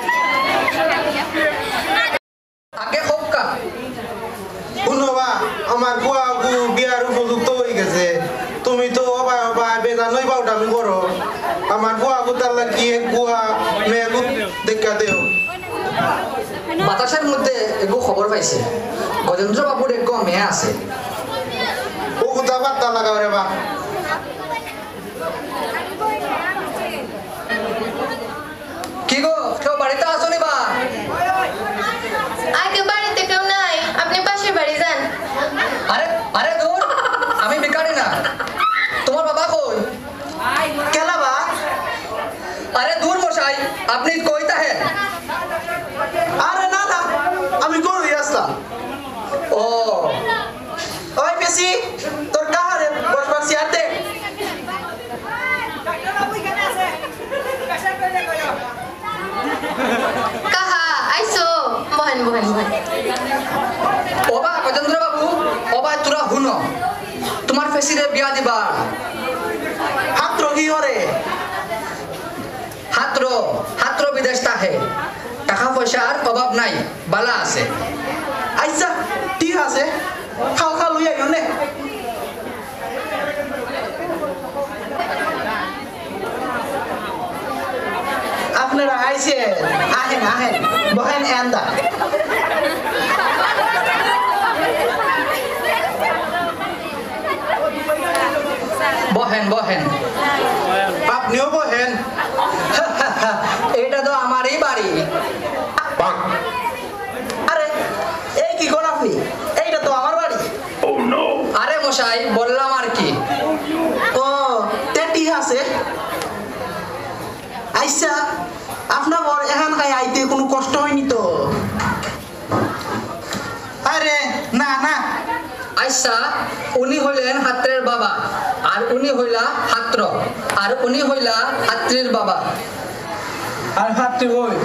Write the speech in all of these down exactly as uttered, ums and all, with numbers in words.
আগে হোক্কা শুনো বা আমার বুয়া বু বিয়ার উপযুক্ত হয়ে গেছে তুমি তো অবাই অবাই বেজানই বাউটামি করো আমার বুয়া গুতাল্লা কি এক বুয়া মেয়ে গুত দেখা দেও বাতাসের মধ্যে এগো খবর পাইছে গজেন্দ্র বাবুর এক মেয়ে আছে ও গুতা পাত্তা লাগাও রে বা কি গো কেউ বাড়িতে আসনি বা আগে বাড়িতে কেউ নাই আপনি পাশের বাড়ি যান আরে আরে দূর আমি বেকারি না তোমার বাবা কই কেলা বা আরে দূর মশাই আপনি কই তাহেন আরে না না আমি কই আসলাম ও ওই পেছি তোর কাহারে বসবার চেয়ার দে কাহা আইসো বহেন বহেন বহেন ওবা গজেন্দ্র বাবু ওবা তোরা হুন তোমার ফেসিরে বিয়া দিবা হাত কি হরে হাত্র হাত্র বিদেশ তাহে টাকা পয়সার অভাব নাই বালা আছে আইসা ঠিক আছে খাও খাও লই আইও নে আপনারা আইছেন আহেন আহেন বহেন এন্দা বহেন বহেন আপনিও বহেন এটা তো আমারই বাড়ি আরে এই কি করেন আপনি এইটা তো আমার বাড়ি আরে মশাই বললাম আর কি ও তে ঠিক আছে আইসা আপনার বর এখানকায় আইতে কোনো কষ্ট হয়নি তো আরে না না আচ্ছা উনি হইলেন হাত্রের বাবা আর উনি হইলা হাত্র আর উনি হইলা হাত্রীর বাবা আর হাতটি ওই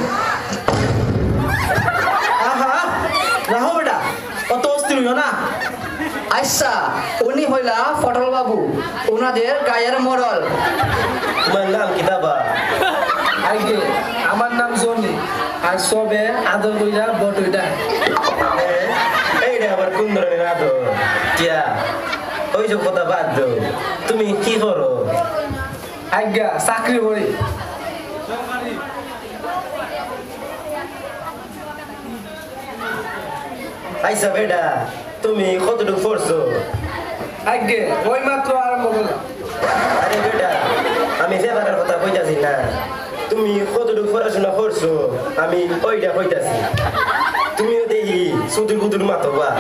আহা রাহো বেটা অত অস্থির হইও না আচ্ছা উনি হইলা ফটল বাবু উনাদের গায়ের মরল তোমার নাম কি দাবা আগে আমার নাম জনি আর সবে আদর কইরা বটইটা এইটা আবার কোন ধরনের আদর টিয়া ওই যে কথা বাদ দাও তুমি কি করো আজ্ঞা চাকরি করি আইসা বেটা তুমি কতটুকু পড়ছো আগে ওই মাত্র আরম্ভ করলাম আরে বেটা আমি ফেভারের কথা কইতাছি না তুমি কতটুকু পড়াশোনা করছো আমি ওইটা কইতাছি তুমিও দেখি সুদূর বুদুর মাতো বা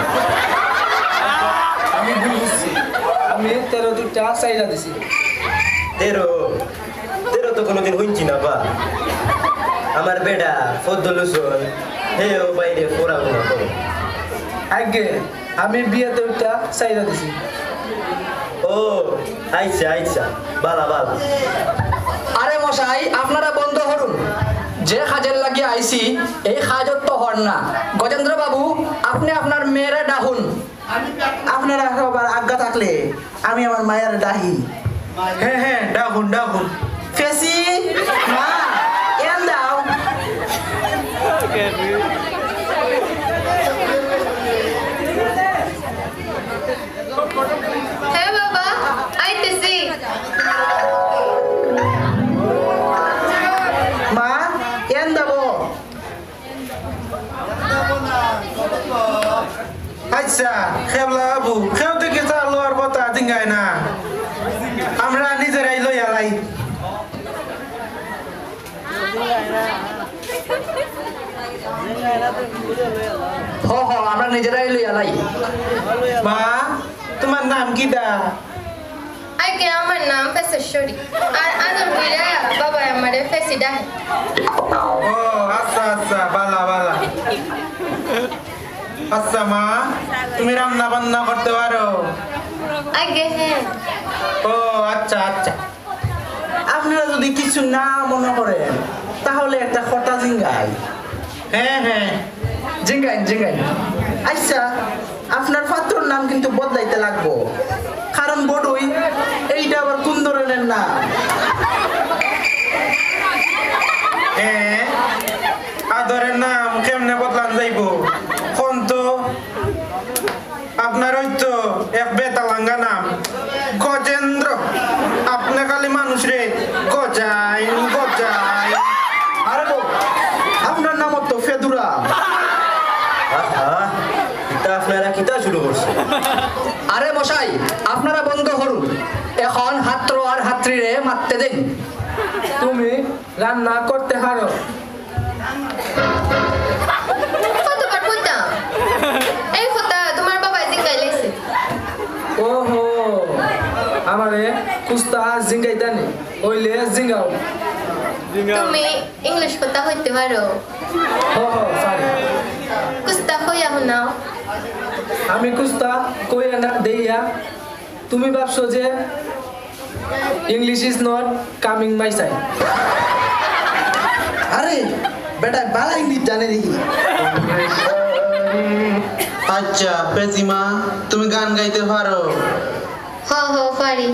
আমি বুঝছি আমি তেরো দুটা চাইরা দিছি তেরো তেরো তো কোনোদিন হইছি না বা আমার বেটা ফদ্দলুসন হেও বাইরে পড়াশোনা করো আগে আমি বিয়েতে উঠটা চাইরা দিছি ও আইসা আইসা বালা বালা আরে মশাই আপনারা বন্ধ হরুন যে কাজের লাগিয়ে আইছি এই কাজত তো হর না গজেন্দ্র বাবু আপনি আপনার মেয়েরা ডাহুন আপনারা সবার আজ্ঞা থাকলে আমি আমার মায়ের ডাহি হ্যাঁ হ্যাঁ ডাকুন ডাকুন ফেসি মা এন দাও হ্যাঁ বাবা আইতেছি মা এন দাবো আচ্ছা খেবলা বাবু খেউ থেকে চালো আর কথা দিঙ্গাই না আমরা নিজেরাই লই আলাই হ হ আমরা নিজেরাই লইয়া লাই মা তোমার নাম কি দা আগে আমার নাম ফেসেশ্বরী আর আদর কইরা বাবা আমারে ফেসি ডাকে ও আচ্ছা আচ্ছা বালা বালা আচ্ছা মা তুমি রান্না বান্না করতে পারো আগে হ্যাঁ ও আচ্ছা আচ্ছা আপনারা যদি কিছু না মনে করেন তাহলে একটা খটা জিঙ্গাই হ্যাঁ হ্যাঁ জিঙ্গাইন জিঙ্গাইন আচ্ছা আপনার পাত্রর নাম কিন্তু বদলাইতে লাগবো কারণ বড়ই এইটা আবার কোন ধরনের না হ্যাঁ আদরের নাম কেমনে বদলান যাইব কোন তো আপনার ওই তো এক বেতালাঙ্গা নাম গজেন্দ্র আপনি খালি মানুষ রে গজাই গজাই আরে বউ আপনার নাম তো ফেদুরা আহা এটা আপনারা কিতা শুরু করছে আরে মশাই আপনারা বন্ধ হরুন এখন হাত্র আর হাত্রীরে মারতে দেন তুমি রান্না করতে হারো কতবার কইতাম এই কথা তোমার বাবা জিঙ্গাই লাইছে ওহো আমারে কুস্তা জিঙ্গাইতানি ওইলে জিঙ্গাও তুমি ইংলিশ কথা হইতে পারো হো হো পারি কুস্তা হইয়া শুনাও আমি কুস্তা কইয়া না দেইয়া তুমি ভাবছো যে English is not coming my side আরে বেটা বালা ইংলিশ জানে দেখি আচ্ছা পেজিমা তুমি গান গাইতে পারো হ হ পারি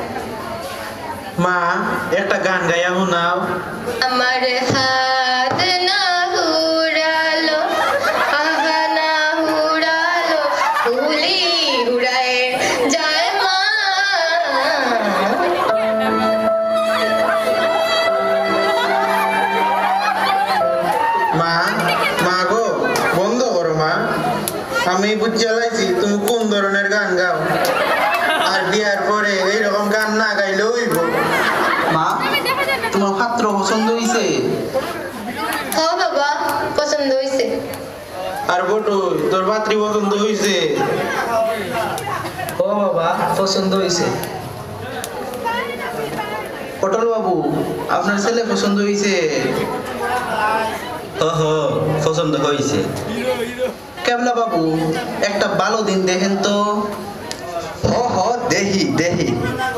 মা একটা গান গাইয়া শোনাও আমার হাত না হুড়ালো আহা না হুড়ালো ফুলি উড়ায় যায় মা মা মা গো বন্ধ করো মা আমি বুঝতে লাইছি তুমি কোন ধরনের গান গাও আর বিয়ার পরে এইরকম গান না গাইলে হইব মা তোমার পাত্র পছন্দ হইছে হ বাবা পছন্দ হইছে আর বটু তোর পাত্রী পছন্দ হইছে ও বাবা পছন্দ হইছে পটল বাবু আপনার ছেলে পছন্দ হইছে ওহ পছন্দ হয়েছে কেবলা বাবু একটা ভালো দিন দেখেন তো হ হ দেহি দেহি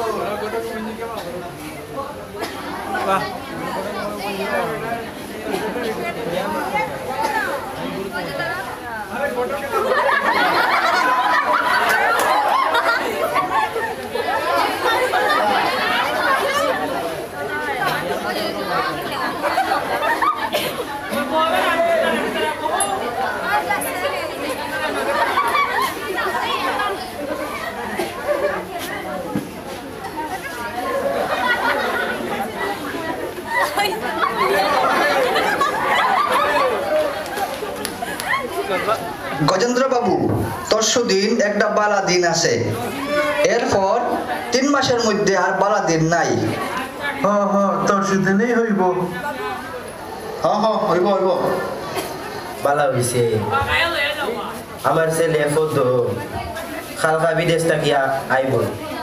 গজেন্দ্র বাবু তরশু দিন একটা বালা দিন আছে এরপর তিন মাসের মধ্যে আর বালা দিন নাই হ হ তোর সুদিনেই হইব হ হ হইব হইব বালা হইছে আমার ছেলে ফদ্দ খালকা বিদেশ থাকিয়া আইব